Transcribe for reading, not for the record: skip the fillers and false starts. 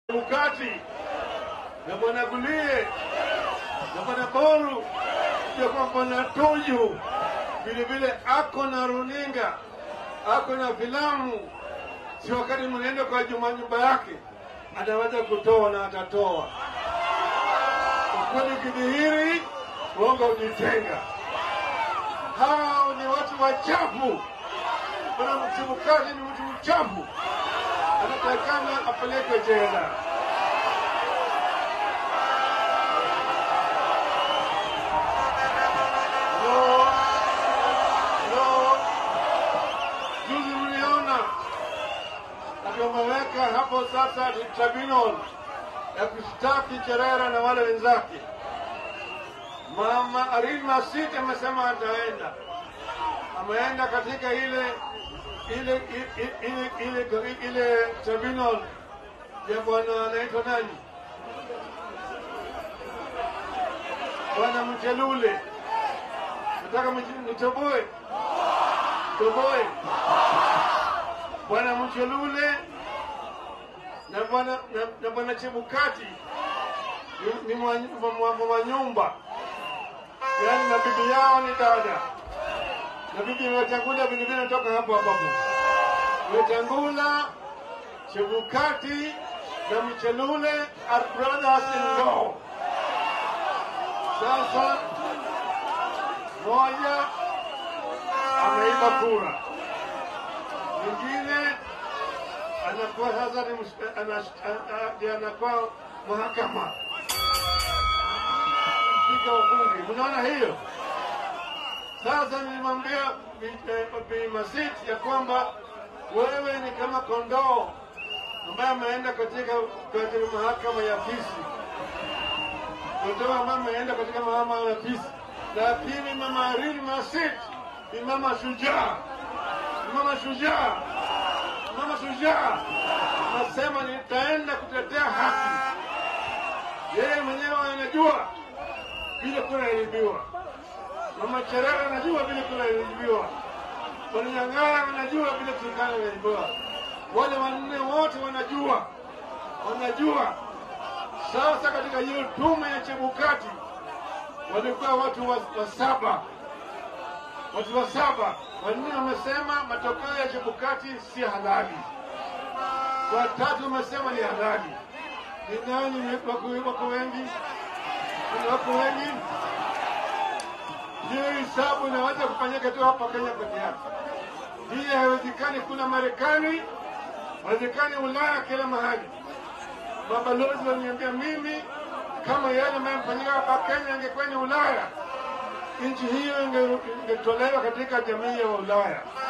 Mukati na Bwana Gulie na Bwana Boru pia kwa Bwana Tuju vile vile ako na runinga, ako na filamu. Si wakati mnaenda kwa nyumba yake anaweza kutoa na atatoa. Ukweli kidhihiri, uongo ujitenga. Hao ni watu wachafu. Bwana Mukati ni mtu mchafu, anatakana apelekwe jela. Juzi mliona akiweka hapo sasa tribunal ya kushtaki Cherera na wale wenzake. Mama Arin Masit amesema ataenda. Ameenda katika ile tribunal ya bwana anaitwa nani? Bwana Mchelule. Nataka mtoboe. Toboe. Bwana Mchelule na bwana Chebukati ni mwa nyumba. Yaani na bibi yao ni dada. Na bibi Wetangula vile vile natoka hapo. Wetangula, Chebukati na Mchelule are brothers-in-law. Sasa moja ameiba kura, mwingine anakuwa sasa anakuwa mahakama spika wa bunge. Unaona hiyo? Sasa nilimwambia Bi Masit ya kwamba wewe ni kama kondoo ambaye ameenda katika mahakama ya Fisi. Kondoo ambaye ameenda katika mahakama ya Fisi. Lakini Mama Arin Masit ni mama shujaa. Mama shujaa. Mama shujaa. Nasema nitaenda kutetea haki. Yeye mwenyewe anajua bila kura ilibiwa. Mama Cherera anajua bila kura ilibiwa. Bwana Nyang'ara anajua bila kura ilibiwa. Wale wanne wote wanajua. Sasa katika hiyo tume ya Chebukati walikuwa watu wa saba. Watu wa saba. Wanne wamesema matokeo ya Chebukati si halali. Watatu wamesema ni halali. Ni nani wako wengi? Wako wengi? Hiyo hisabu inaweza kufanyika tu hapa Kenya peke yake. Hii haiwezekani. Kuna Marekani, haiwezekani Ulaya, kila mahali. Mabalozi waniambia mimi kama yale yanayofanyika hapa Kenya ingekuwa ni Ulaya, nchi hiyo ingetolewa katika jamii ya Ulaya.